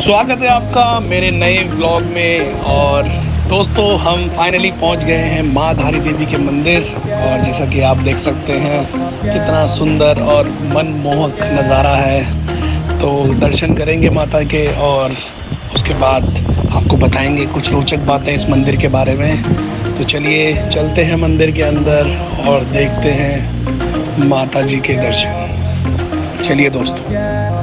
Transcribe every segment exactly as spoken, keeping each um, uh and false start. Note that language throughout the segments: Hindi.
स्वागत है आपका मेरे नए व्लॉग में। और दोस्तों हम फाइनली पहुंच गए हैं माँ धारी देवी के मंदिर। और जैसा कि आप देख सकते हैं कितना सुंदर और मनमोहक नज़ारा है। तो दर्शन करेंगे माता के और उसके बाद आपको बताएंगे कुछ रोचक बातें इस मंदिर के बारे में। तो चलिए चलते हैं मंदिर के अंदर और देखते हैं माता जी के दर्शन। चलिए दोस्तों।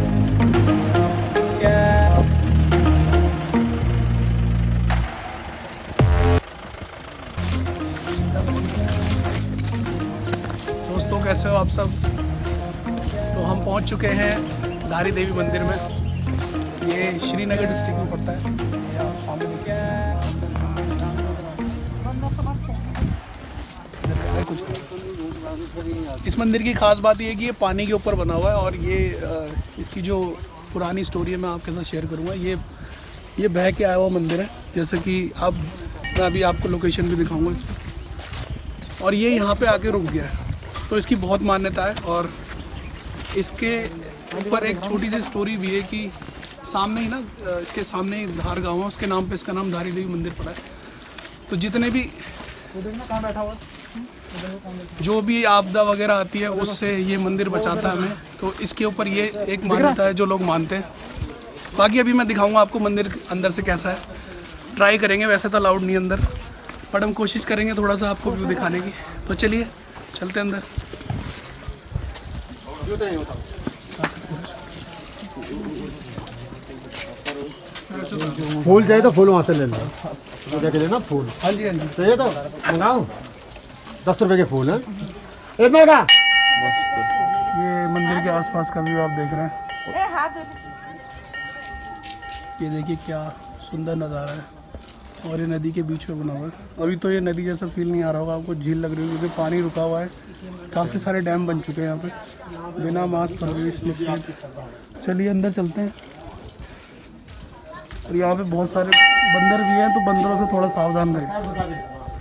दोस्तों कैसे हो आप सब। तो हम पहुंच चुके हैं धारी देवी मंदिर में। ये श्रीनगर डिस्ट्रिक्ट में पड़ता है। ये आप सामने देख सकते हैं। कुछ इस मंदिर की खास बात ये है कि ये पानी के ऊपर बना हुआ है। और ये इसकी जो पुरानी स्टोरी है मैं आपके साथ शेयर करूँगा। ये ये बह के आया हुआ मंदिर है। जैसे कि अब मैं अभी आपको लोकेशन भी दिखाऊंगा। और ये यहाँ पे आके रुक गया है। तो इसकी बहुत मान्यता है। और इसके ऊपर एक छोटी सी स्टोरी भी है कि सामने ही ना इसके सामने ही धार गाँव है, उसके नाम पे इसका नाम धारी देवी मंदिर पड़ा है। तो जितने भी कहाँ बैठा हुआ जो भी आपदा वगैरह आती है उससे ये मंदिर बचाता है हमें। तो इसके ऊपर ये एक मान्यता है जो लोग मानते हैं। बाकी अभी मैं दिखाऊंगा आपको मंदिर अंदर से कैसा है। ट्राई करेंगे, वैसे तो अलाउड नहीं अंदर, बट हम कोशिश करेंगे थोड़ा सा आपको व्यू दिखाने की। तो चलिए चलते हैं अंदर। फूल चाहिए तो फूल वहाँ से ले लो। पूजा के लिए ना फूल। हाँ जी हाँ जी चाहिए तो मंगाओ। दस रुपए के फूल है एक मेगा। ये मंदिर के आसपास का व्यू आप देख रहे हैं। ये देखिए क्या सुंदर नज़ारा है। और ये नदी के बीच में बना हुआ है। अभी तो ये नदी जैसा फील नहीं आ रहा होगा आपको, झील लग रही है क्योंकि पानी रुका हुआ है। काफ़ी सारे डैम बन चुके हैं यहाँ पे बिना मास्क परवेश लिखे। चलिए अंदर चलते हैं। और यहाँ पे बहुत सारे बंदर भी हैं, तो बंदरों से थोड़ा सावधान रहें।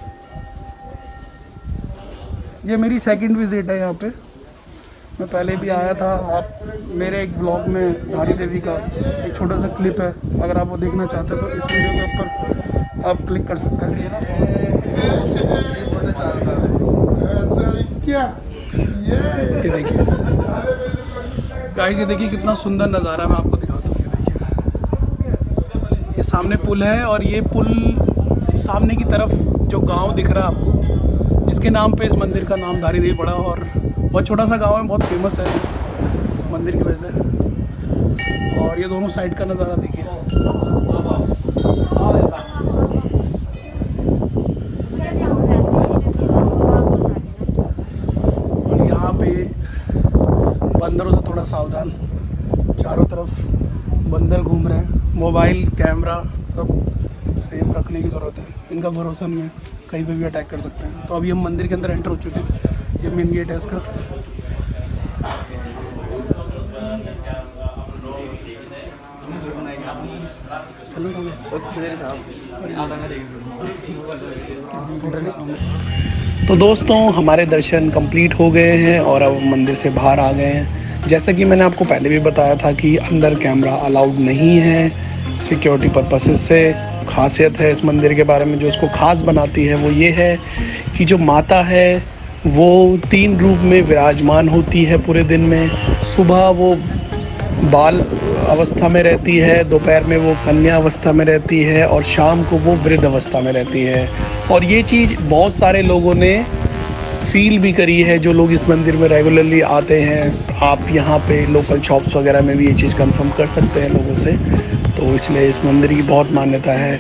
ये मेरी सेकंड विजिट है यहाँ पे। मैं पहले भी आया था। आप मेरे एक ब्लॉग में धारी देवी का एक छोटा सा क्लिप है, अगर आप वो देखना चाहते हैं तो इस वीडियो के ऊपर आप क्लिक कर सकते हैं। ये देखिए गाइस, ये देखिए कितना सुंदर नज़ारा मैं आपको दिखाता हूँ। ये देखिए ये सामने पुल है। और ये पुल सामने की तरफ जो गांव दिख रहा है आपको, जिसके नाम पे इस मंदिर का नाम धारी देवी पड़ा। और बहुत छोटा सा गांव है, बहुत फेमस है मंदिर की वजह से। और ये दोनों साइड का नज़ारा देखिए। और यहाँ पे बंदरों से थोड़ा सावधान। चारों तरफ बंदर घूम रहे हैं। मोबाइल कैमरा सब सेफ रखने की ज़रूरत है। इनका भरोसा नहीं है, कहीं पे भी अटैक कर सकते हैं। तो अभी हम मंदिर के अंदर एंटर हो चुके हैं। ये मेन गेट है इसका। तो दोस्तों हमारे दर्शन कंप्लीट हो गए हैं और अब मंदिर से बाहर आ गए हैं। जैसा कि मैंने आपको पहले भी बताया था कि अंदर कैमरा अलाउड नहीं है सिक्योरिटी पर्पसेस से। खासियत है इस मंदिर के बारे में जो इसको ख़ास बनाती है वो ये है कि जो माता है वो तीन रूप में विराजमान होती है पूरे दिन में। सुबह वो बाल अवस्था में रहती है, दोपहर में वो कन्या अवस्था में रहती है और शाम को वो वृद्ध अवस्था में रहती है। और ये चीज़ बहुत सारे लोगों ने फील भी करी है जो लोग इस मंदिर में रेगुलरली आते हैं। आप यहाँ पे लोकल शॉप्स वगैरह में भी ये चीज़ कंफर्म कर सकते हैं लोगों से। तो इसलिए इस मंदिर की बहुत मान्यता है।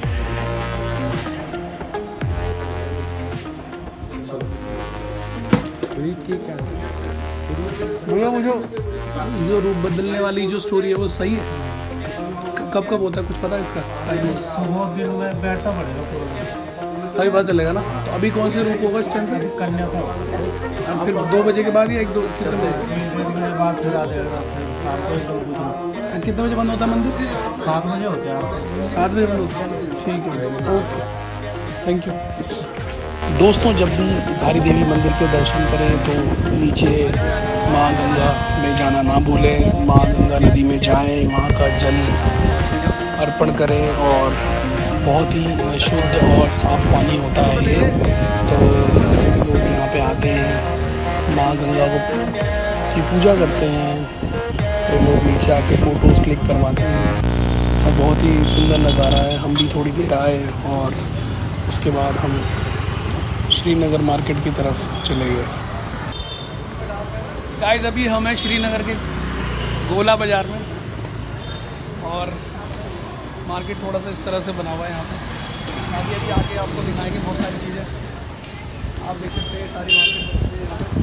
भैया वो जो जो रूप बदलने वाली जो स्टोरी है वो सही है? कब कब होता है कुछ पता है इसका? सुबह दिन में बैठना पड़ेगा तभी पता चलेगा ना। तो अभी कौन से रूप होगा इस टाइम पे? कन्या का। फिर दो बजे के बाद या एक दो कितने बजे? एक बजे बाद फिर आ जाएगा। सात बजे कितने बजे बंद होता है मंदिर? सात बजे होते हैं। सात बजे बंद होता है। ठीक है, ओके, थैंक यू। दोस्तों जब भी धारी देवी मंदिर के दर्शन करें तो नीचे माँ गंगा में जाना ना भूलें। माँ गंगा नदी में जाएं, वहाँ का जल अर्पण करें और बहुत ही शुद्ध और साफ पानी होता है ये। तो लोग यहाँ पे आते हैं, माँ गंगा को की पूजा करते हैं, तो लोग नीचे आके फ़ोटोज़ क्लिक करवाते हैं और बहुत ही सुंदर नज़ारा है। हम भी थोड़ी देर आए और उसके बाद हम श्रीनगर मार्केट की तरफ चले गए। गाइस अभी हम हैं श्रीनगर के गोला बाज़ार में और मार्केट थोड़ा सा इस तरह से बना हुआ है यहाँ पे। अभी अभी आके आपको दिखाएंगे बहुत सारी चीज़ें, आप देख सकते हैं सारी मार्केट।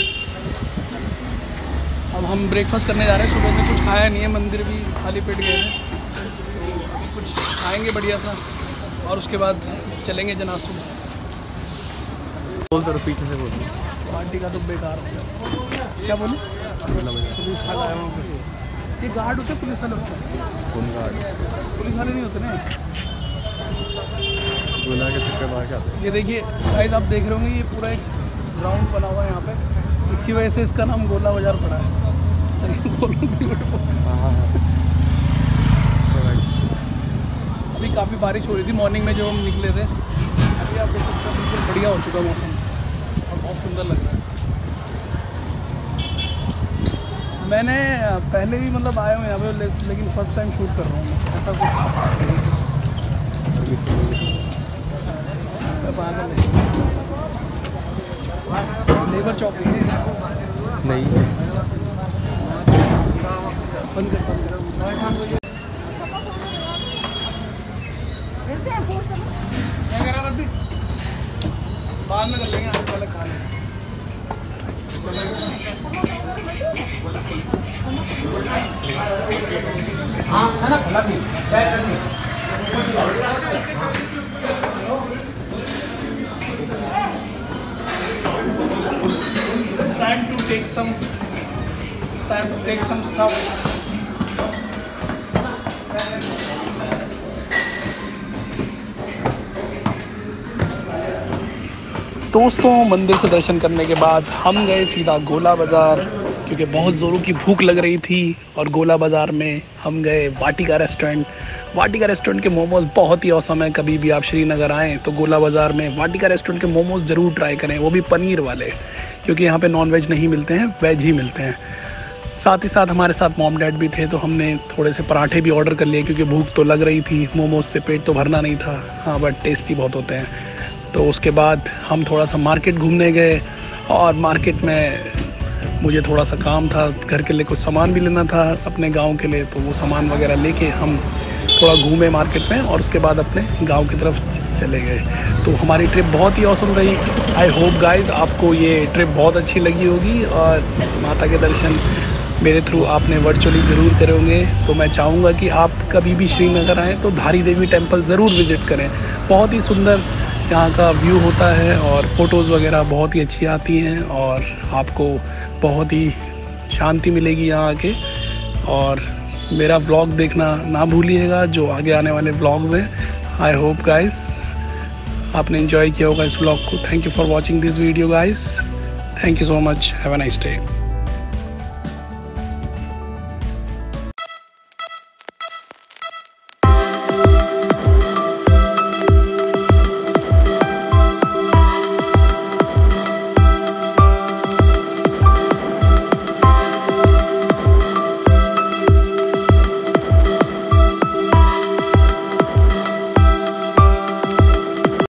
अब हम ब्रेकफास्ट करने जा रहे हैं, सुबह से कुछ खाया नहीं है, मंदिर भी खाली पेट गए हैं, तो अभी कुछ खाएंगे बढ़िया सा और उसके बाद चलेंगे जनासू। बोल दो पीछे से बोल दो। पार्टी का तो बेकार हो गया। क्या बोलूं? पुलिस वाला है वहाँ पे। ये गार्ड होते पुलिस वाले होते हैं? कौन गार्ड? पुलिस वाले नहीं होते ना। गोला के चक्कर मार के आते हैं। ये देखिए गाइस, आप देख रहे होंगे ये पूरा एक ग्राउंड बना हुआ है यहाँ पे, इसकी वजह से इसका नाम गोला बाज़ार पड़ा है। सही बोल हाँ हाँ हाँ। अभी काफ़ी बारिश हो रही थी मॉर्निंग में जब हम निकले थे। अभी आप देख सकते हैं बिल्कुल बढ़िया हो चुका मौसम और बहुत सुंदर लग रहा है। मैंने पहले भी मतलब आया हूँ यहाँ पे, ले, लेकिन फर्स्ट टाइम शूट कर रहा हूँ मैं। ऐसा कुछ लेबर चौक नहीं बंद कर बाद में कर लेंगे, आज पहले खा लेंगे। हाँ खाना खिला दी It's time to take some it's time to take some stuff. दोस्तों मंदिर से दर्शन करने के बाद हम गए सीधा गोला बाज़ार, क्योंकि बहुत ज़ोरों की भूख लग रही थी। और गोला बाज़ार में हम गए वाटिका रेस्टोरेंट। वाटिका रेस्टोरेंट के मोमोज़ बहुत ही औसम है। कभी भी आप श्रीनगर आएँ तो गोला बाज़ार में वाटिका रेस्टोरेंट के मोमोज़ ज़रूर ट्राई करें, वो भी पनीर वाले, क्योंकि यहाँ पे नॉन वेज नहीं मिलते हैं, वेज ही मिलते हैं। साथ ही साथ हमारे साथ मॉम डैड भी थे, तो हमने थोड़े से पराठे भी ऑर्डर कर लिए, क्योंकि भूख तो लग रही थी। मोमोज़ से पेट तो भरना नहीं था, हाँ बट टेस्टी बहुत होते हैं। तो उसके बाद हम थोड़ा सा मार्केट घूमने गए और मार्केट में मुझे थोड़ा सा काम था, घर के लिए कुछ सामान भी लेना था अपने गांव के लिए, तो वो सामान वगैरह लेके हम थोड़ा घूमे मार्केट में और उसके बाद अपने गांव की तरफ चले गए। तो हमारी ट्रिप बहुत ही औसम रही। आई होप गाइस आपको ये ट्रिप बहुत अच्छी लगी होगी और माता के दर्शन मेरे थ्रू आपने वर्चुअली ज़रूर करे होंगे। तो मैं चाहूँगा कि आप कभी भी श्रीनगर आएँ तो धारी देवी टेम्पल ज़रूर विज़िट करें। बहुत ही सुंदर यहाँ का व्यू होता है और फ़ोटोज़ वगैरह बहुत ही अच्छी आती हैं और आपको बहुत ही शांति मिलेगी यहाँ आके। और मेरा व्लॉग देखना ना भूलिएगा, जो आगे आने वाले व्लॉग्स हैं। आई होप गाइस आपने एंजॉय किया होगा इस व्लॉग को। Thank you for watching this video guys. Thank you so much. Have a nice day.